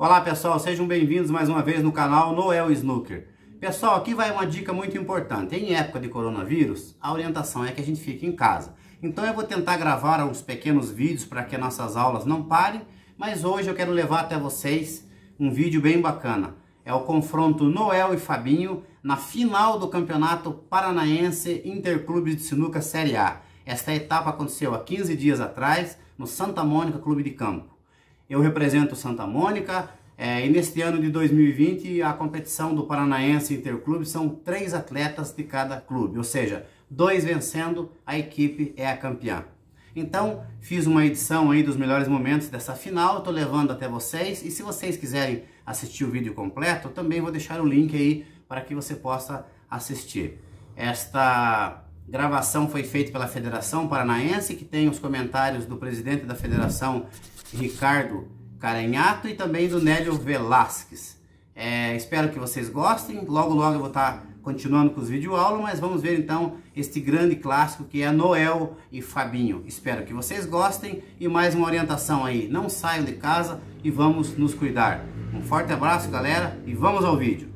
Olá pessoal, sejam bem-vindos mais uma vez no canal Noel Snooker. Pessoal, aqui vai uma dica muito importante. Em época de coronavírus, a orientação é que a gente fique em casa. Então eu vou tentar gravar uns pequenos vídeos para que nossas aulas não parem, mas hoje eu quero levar até vocês um vídeo bem bacana. É o confronto Noel e Fabinho na final do Campeonato Paranaense Interclubes de Sinuca Série A. Esta etapa aconteceu há 15 dias atrás no Santa Mônica Clube de Campo. Eu represento Santa Mônica e neste ano de 2020 a competição do Paranaense Interclube são 3 atletas de cada clube, ou seja, 2 vencendo, a equipe é a campeã. Então fiz uma edição aí dos melhores momentos dessa final, estou levando até vocês, e se vocês quiserem assistir o vídeo completo, eu também vou deixar o link aí para que você possa assistir. Esta gravação foi feita pela Federação Paranaense, que tem os comentários do presidente da Federação, Ricardo Carenhato, e também do Nélio Velasquez. Espero que vocês gostem. Logo eu vou estar continuando com os videoaulas, mas vamos ver então este grande clássico que é Noel e Fabinho. Espero que vocês gostem e mais uma orientação aí, não saiam de casa e vamos nos cuidar. Um forte abraço, galera, e vamos ao vídeo.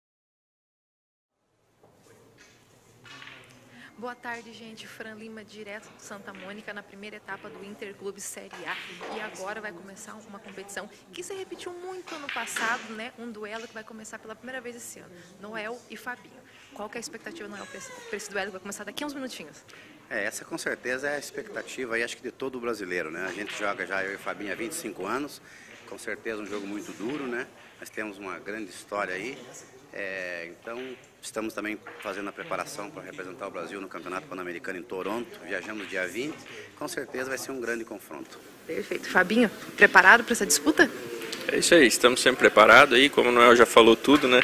Boa tarde, gente. Fran Lima, direto de Santa Mônica, na primeira etapa do Interclube Série A. E agora vai começar uma competição que se repetiu muito ano passado, né? Um duelo que vai começar pela primeira vez esse ano. Noel e Fabinho. Qual que é a expectativa, Noel, para esse duelo que vai começar daqui a uns minutinhos? Essa com certeza é a expectativa aí, acho que de todo o brasileiro, né? A gente joga já, eu e Fabinho, há 25 anos. Com certeza um jogo muito duro, né? Nós temos uma grande história aí. Então estamos também fazendo a preparação para representar o Brasil no Campeonato Pan-Americano em Toronto. Viajamos dia 20, com certeza vai ser um grande confronto. Perfeito. Fabinho, preparado para essa disputa? É isso aí, estamos sempre preparados aí, como o Noel já falou tudo, né?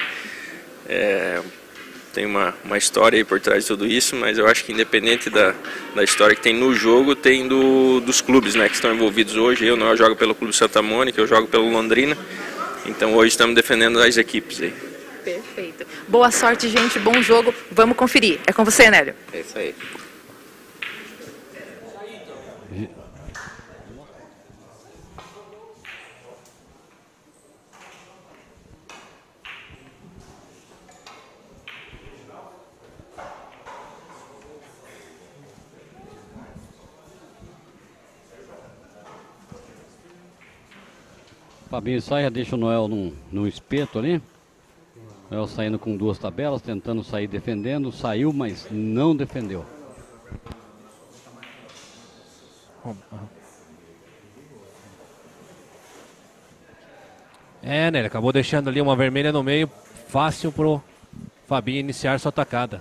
Tem uma história aí por trás de tudo isso, mas eu acho que independente da história que tem no jogo, tem dos clubes, né, que estão envolvidos hoje. Eu, Noel, jogo pelo Clube Santa Mônica, eu jogo pelo Londrina, então hoje estamos defendendo as equipes aí. Perfeito. Boa sorte, gente. Bom jogo. Vamos conferir. É com você, Nélio. É isso aí. Fabinho sai, já deixa o Noel no espeto ali. Noel saindo com 2 tabelas, tentando sair defendendo. Saiu, mas não defendeu. Né, ele acabou deixando ali uma vermelha no meio. Fácil pro Fabinho iniciar sua atacada.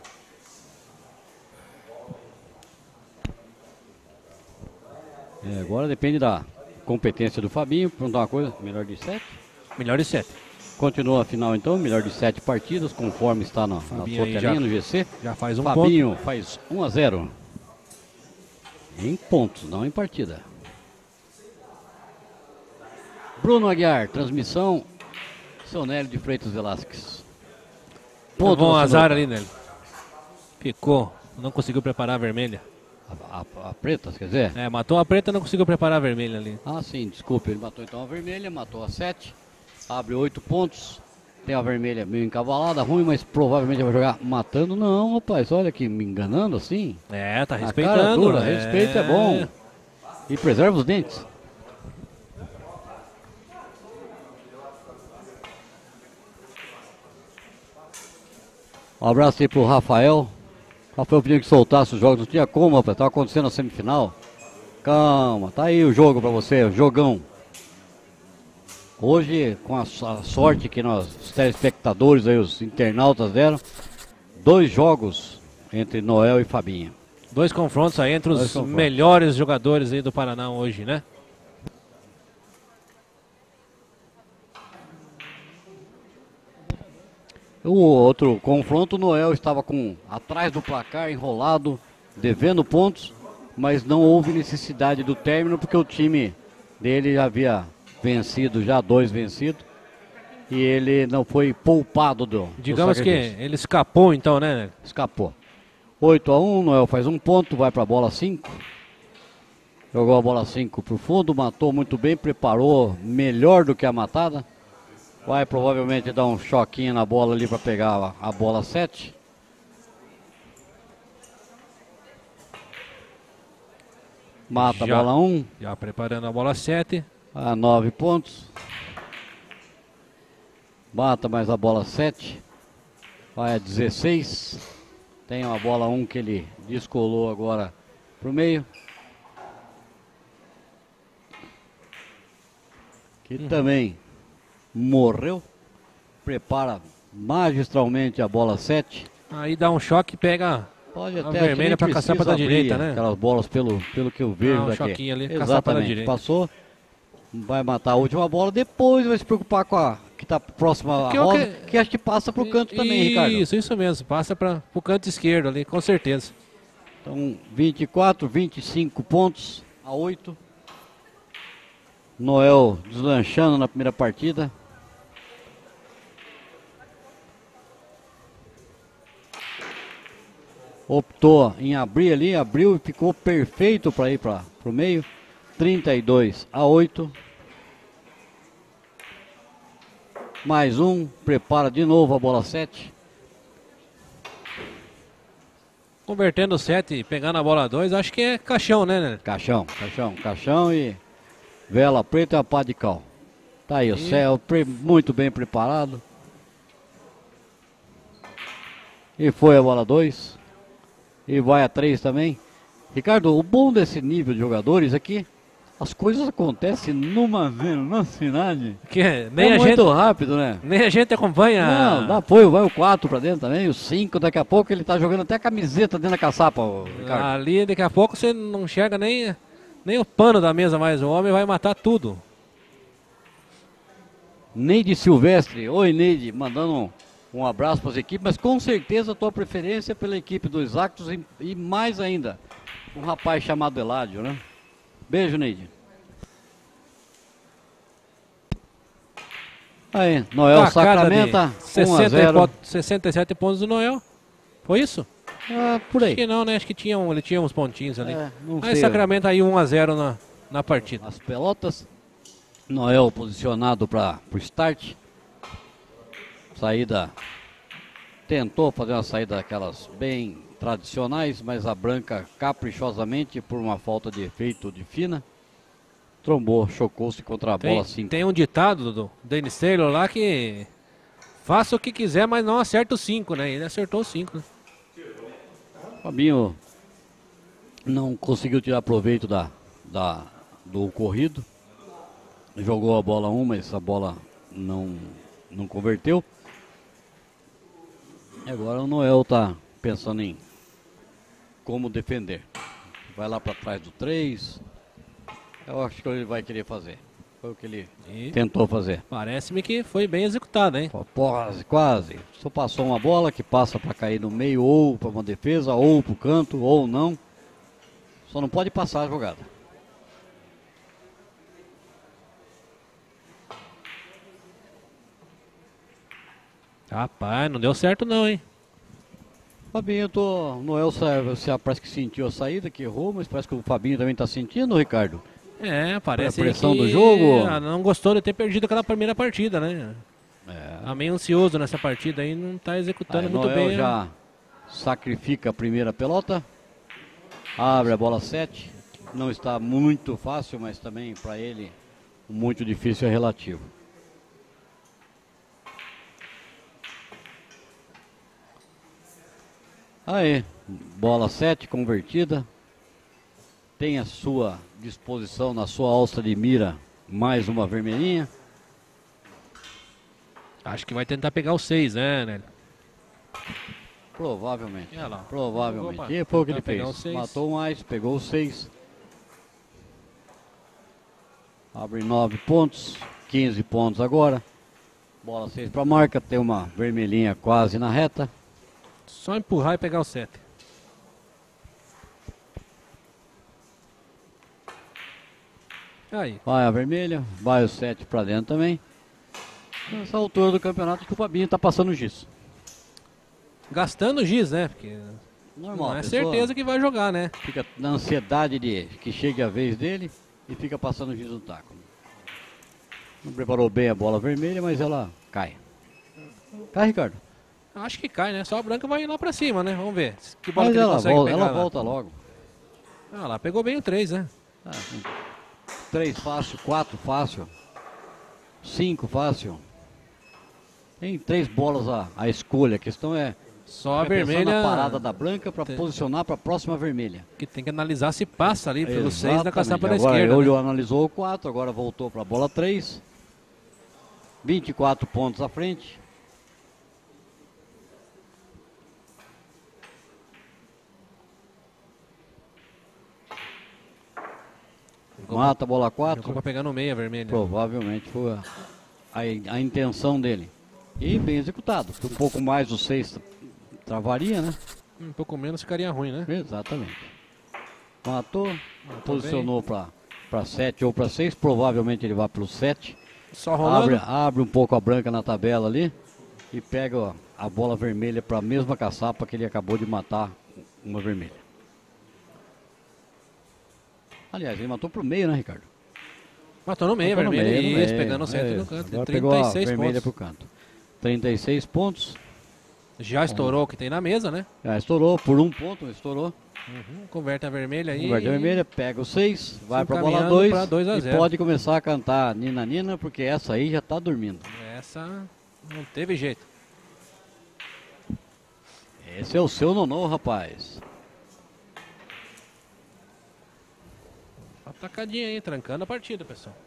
Agora depende da competência do Fabinho. Perguntar uma coisa, melhor de 7? Melhor de 7. Continua a final então, melhor de 7 partidas, conforme está na sua telinha no GC. Já faz um Fabinho ponto. faz 1-0. Em pontos, não em partida. Bruno Aguiar, transmissão, seu Nélio de Freitas Velasquez. Ponto bom azar ali, Nélio. Ficou, não conseguiu preparar a vermelha. A preta, quer dizer? Matou a preta, não conseguiu preparar a vermelha ali. Ah, sim, desculpe, ele matou então a vermelha, matou a 7. Abre 8 pontos. Tem a vermelha meio encavalada, ruim, mas provavelmente vai jogar matando. Não, rapaz, olha aqui, me enganando assim. Tá respeitando. Cara dura, respeito é bom. E preserva os dentes. Um abraço aí pro Rafael. Rafael pediu que soltasse os jogos, não tinha como, rapaz, tava acontecendo a semifinal. Calma, tá aí o jogo pra você, o jogão. Hoje, com a sorte que os telespectadores, aí, os internautas deram, 2 jogos entre Noel e Fabinho. 2 confrontos aí entre os melhores jogadores aí do Paraná hoje, né? O outro confronto, o Noel estava atrás do placar, enrolado, devendo pontos, mas não houve necessidade do término, porque o time dele já havia vencido, já 2 vencidos, e ele não foi poupado Digamos que ele escapou então, né? Escapou. 8-1, Noel faz 1 ponto, vai para a bola 5. Jogou a bola 5 para o fundo, matou muito bem, preparou melhor do que a matada. Vai provavelmente dar um choquinho na bola ali para pegar a bola 7. Mata a bola 1. Já preparando a bola 7. A 9 pontos. Mata mais a bola 7. Vai a 16. Tem uma bola 1 que ele descolou agora pro meio. Que também morreu. Prepara magistralmente a bola 7. Aí dá um choque e pega Pode a até vermelha para caçar para a direita, né? Aquelas bolas pelo que eu vejo um daqui. choquinho ali, caçar Exatamente. para a direita. Passou. Vai matar a última bola. Depois vai se preocupar com a que está próxima à rosa. Que acho que passa para o canto também, Ricardo. Isso mesmo. Passa para o canto esquerdo ali, com certeza. Então, 24, 25 pontos a 8. Noel deslanchando na primeira partida. Optou em abrir ali, abriu e ficou perfeito para ir para o meio. 32 a 8. Mais um, prepara de novo a bola 7. Convertendo 7 e pegando a bola 2, acho que é caixão, né? Caixão e vela preta e a pá de cal. Tá aí o céu, muito bem preparado. E foi a bola 2. E vai a 3 também. Ricardo, o bom desse nível de jogadores aqui, as coisas acontecem numa velocidade. Que nem a muito gente, rápido, né? Nem a gente acompanha. Não, dá apoio, vai o 4 pra dentro também, o 5, daqui a pouco ele tá jogando até a camiseta dentro da caçapa, Ricardo. Ali daqui a pouco você não enxerga nem o pano da mesa mais, o homem vai matar tudo. Neide Silvestre, oi Neide, mandando um abraço para as equipes, mas com certeza a tua preferência é pela equipe dos Actos e mais ainda, um rapaz chamado Eládio, né? Beijo, Neide. Aí, Noel sacramenta 67 pontos do Noel. Foi isso? Por aí. Acho que não, né? Acho que ele tinha uns pontinhos ali. Aí sacramenta aí 1-0 na partida. As pelotas. Noel posicionado para o start. Saída. Tentou fazer uma saída daquelas bem tradicionais, mas a branca caprichosamente, por uma falta de efeito de fina, trombou, chocou-se contra a bola 5. Tem um ditado do Dennis Taylor lá que faça o que quiser, mas não acerta o 5, né? Ele acertou o 5, né? Fabinho não conseguiu tirar proveito do ocorrido. Jogou a bola 1, mas a bola não converteu. E agora o Noel está pensando em como defender. Vai lá para trás do 3. Eu acho que ele vai querer fazer. Foi o que ele tentou fazer. Parece-me que foi bem executado, hein? Quase. Só passou uma bola que passa para cair no meio, ou para uma defesa, ou para o canto, ou não. Só não pode passar a jogada. Rapaz, não deu certo não, hein? Fabinho, Noel parece que sentiu a saída, que errou, mas parece que o Fabinho também está sentindo, Ricardo. Parece a pressão que do jogo. Não gostou de ter perdido aquela primeira partida, né? Tá meio ansioso nessa partida aí, não tá executando muito Noel bem. Já sacrifica a primeira pelota, abre a bola 7. Não está muito fácil, mas também para ele muito difícil é relativo. Aí, bola 7 convertida. Tem à sua disposição, na sua alça de mira, mais uma vermelhinha. Acho que vai tentar pegar o 6, né, Nélio? Provavelmente. Provavelmente. E foi o que ele fez. Matou mais, pegou o 6. Abre 9 pontos, 15 pontos agora. Bola 6 para a marca, tem uma vermelhinha quase na reta. Só empurrar e pegar o 7. Aí. Vai a vermelha, vai o 7 para dentro também. Nessa altura do campeonato que o Fabinho tá passando o giz. Gastando o giz, né? Porque normal, não é certeza que vai jogar, né? Fica na ansiedade de que chegue a vez dele e fica passando o giz no taco. Não preparou bem a bola vermelha, mas ela cai. Cai, Ricardo? Acho que cai, né? Só a branca vai lá pra cima, né? Vamos ver. Que bola Mas que ele ela, consegue volta, pegar ela lá. volta logo. Ah lá, pegou bem o 3, né? 3 fácil, 4 fácil, 5 fácil. Tem 3 bolas a escolha. A questão é só a pensar vermelha na parada da branca para posicionar para a próxima vermelha. que tem que analisar se passa ali pelo 6 da Exatamente. caçapa da Agora esquerda. olhou, Né? analisou o 4, agora voltou para a bola 3. 24 pontos à frente. Mata a bola 4. Ficou pra pegar no meio a vermelha. Provavelmente foi a intenção dele. E bem executado. Um pouco mais o 6 travaria, né? Um pouco menos ficaria ruim, né? Exatamente. Matou, posicionou para 7 ou para 6. Provavelmente ele vai para o 7. Só rolando. Abre um pouco a branca na tabela ali. E pega a bola vermelha para a mesma caçapa que ele acabou de matar uma vermelha. Aliás, ele matou pro meio, né, Ricardo? Matou no meio, Matou no vermelho. meio, no Isso, meio. pegando o centro no canto. Agora pegou a 36 vermelha pontos. pro canto. 36 pontos. Já estourou o que tem na mesa, né? Já estourou por 1 ponto, estourou. Converte a vermelha aí. Converte a vermelha, pega o 6, vai pra bola encaminhando 2 pra 2 a e 0. pode começar a cantar Nina Nina, porque essa aí já tá dormindo. Essa não teve jeito. Esse é o seu nonô, rapaz. Atacadinha aí, trancando a partida, pessoal.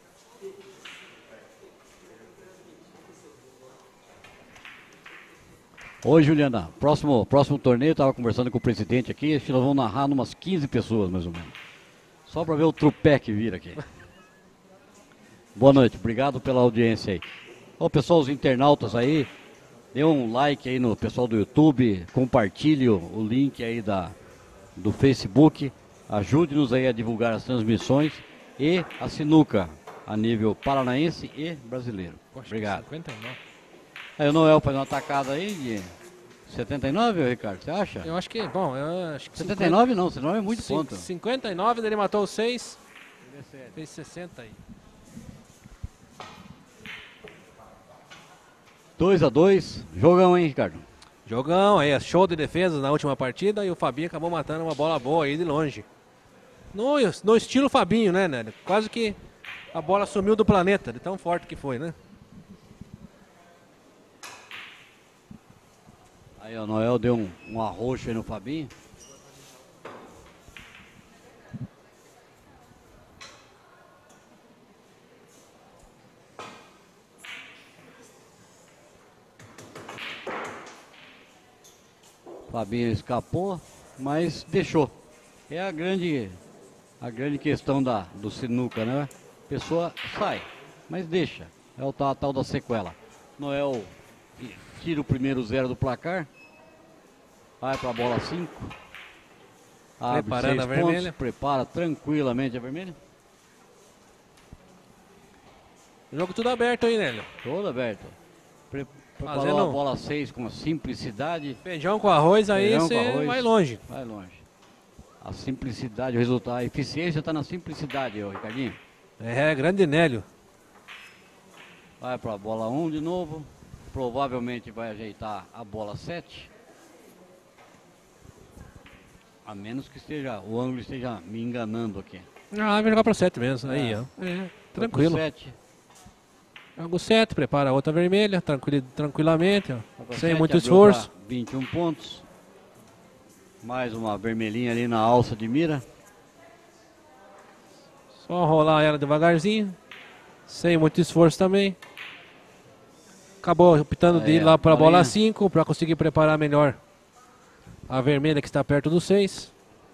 Oi, Juliana, próximo torneio, eu tava conversando com o presidente aqui, acho que nós vamos narrar numas 15 pessoas, mais ou menos. Só para ver o trupé que vira aqui. Boa noite, obrigado pela audiência aí. Ó, pessoal, os internautas aí, dê um like aí no pessoal do YouTube, compartilhe o link aí do Facebook, ajude-nos aí a divulgar as transmissões e a sinuca a nível paranaense e brasileiro. Poxa, Obrigado. 59. Aí o Noel faz uma atacada aí de 79, Ricardo, você acha? Eu acho que, bom, eu acho que 79 não, 79 é muito ponto. 59, ele matou o 6. Fez 60 aí. 2-2, jogão, hein, Ricardo? Jogão aí, show de defesa na última partida e o Fabinho acabou matando uma bola boa aí de longe. No estilo Fabinho, né, Nélio? Quase que a bola sumiu do planeta, de tão forte que foi, né? Aí o Noel deu um arroxo aí no Fabinho. Fabinho escapou, mas deixou. É a grande questão do sinuca, né? A pessoa sai, mas deixa. É o tal da sequela. Noel tira o primeiro 0 do placar. Vai para a bola 5. Abre Preparando 6 a pontos, vermelha. prepara tranquilamente a vermelha. Jogo tudo aberto aí, Nélio. Todo aberto. Preparou Fazendo a bola 6 com simplicidade. Feijão com arroz aí, Feijão você com arroz. vai longe. Vai longe. A simplicidade, o resultado, a eficiência está na simplicidade, ó, Ricardinho. É, grande Nélio. Vai para a bola 1 de novo. Provavelmente vai ajeitar a bola 7. A menos que o ângulo esteja me enganando aqui. Ah, vai jogar pro 7 mesmo. Aí, ó. É, tranquilo. 7. Joga o 7, prepara a outra vermelha, tranquilamente, ó. Sem muito abriu esforço. pra 21 pontos. Mais uma vermelhinha ali na alça de mira. Só rolar ela devagarzinho. Sem muito esforço também. Acabou optando de ir lá para a bola 5 para conseguir preparar melhor a vermelha que está perto do 6.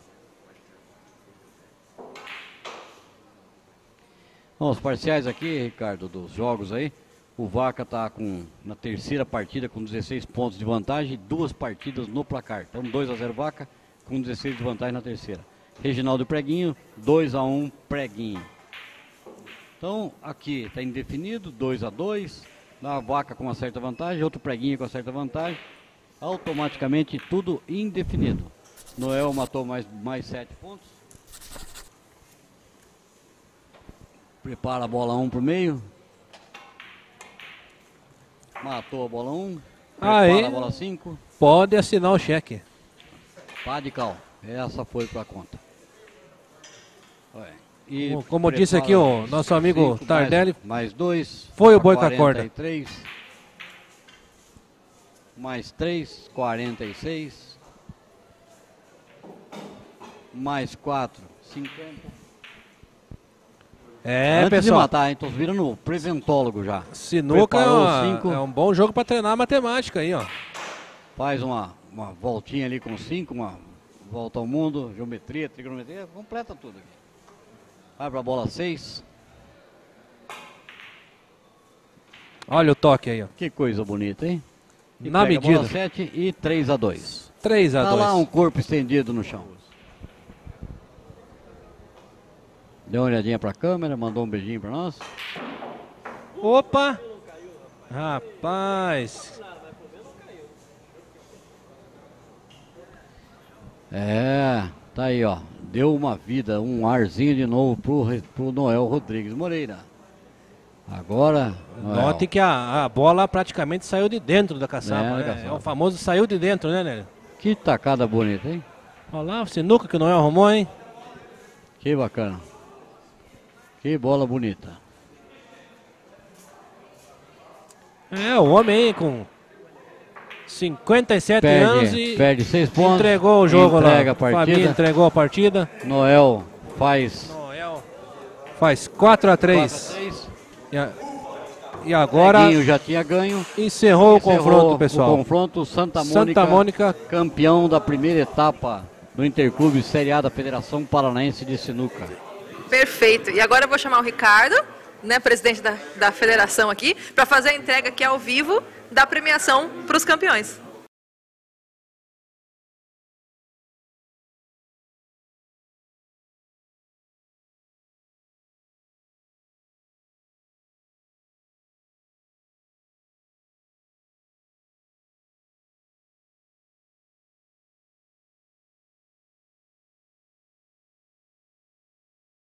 Bom, os parciais aqui, Ricardo, dos jogos aí. O Vaca está na terceira partida com 16 pontos de vantagem e 2 partidas no placar. Então 2-0 Vaca com 16 de vantagem na terceira. Reginaldo e Preguinho, 2-1 Preguinho. Então aqui está indefinido, 2-2. A Vaca com uma certa vantagem, outro Preguinho com uma certa vantagem. Automaticamente tudo indefinido. Noel matou mais 7 pontos. Prepara a bola 1 para o meio. Matou a bola 1. Aí, a bola 5. pode assinar o cheque. Pá de cal. Essa foi pra conta. E como disse aqui o nosso amigo Tardelli, mais 2. foi o boi com a corda. 43. Mais 3, 46. Mais 4, 50. Antes pessoal. de matar, hein? Tô virando o presentólogo já. Sinuca cinco. é um bom jogo para treinar matemática aí, ó. Faz uma voltinha ali com 5, uma volta ao mundo, geometria, trigonometria, completa tudo aqui. Vai pra bola 6. Olha o toque aí, ó. Que coisa bonita, hein? E na pega medida. Bola 7 e 3-2. 3-2. Tá lá um corpo estendido no chão. Deu uma olhadinha pra câmera, mandou um beijinho pra nós. Opa! Rapaz! Tá aí, ó. Deu uma vida, um arzinho de novo pro Noel Rodrigues Moreira. Agora, note que a bola praticamente saiu de dentro da caçapa, né? É o famoso saiu de dentro, né, Nélio? Que tacada bonita, hein? Olha lá, o sinuca que o Noel arrumou, hein? Que bacana. Que bola bonita. O homem aí com 57 anos e perde 6 pontos. Entregou o jogo lá. A partida. Família entregou a partida. Noel faz 4-3. E agora Edinho já tinha ganho. Encerrou o confronto, pessoal. O confronto Santa Mônica, campeão da primeira etapa do Interclube Série A da Federação Paranaense de Sinuca. Perfeito. E agora eu vou chamar o Ricardo, né, presidente da federação aqui, para fazer a entrega aqui ao vivo da premiação para os campeões.